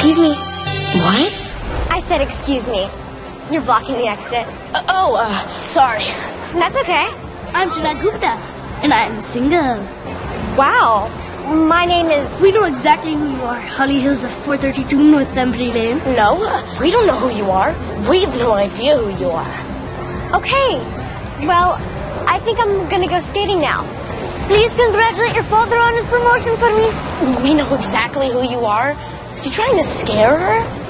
Excuse me. What? I said excuse me. You're blocking the exit. Sorry. That's okay. I'm Jana Gupta, and I'm single. Wow. My name is... We know exactly who you are. Holly Hills of 432 North Temple Lane. No, we don't know who you are. We have no idea who you are. Okay. Well, I think I'm gonna go skating now. Please congratulate your father on his promotion for me. We know exactly who you are. You trying to scare her?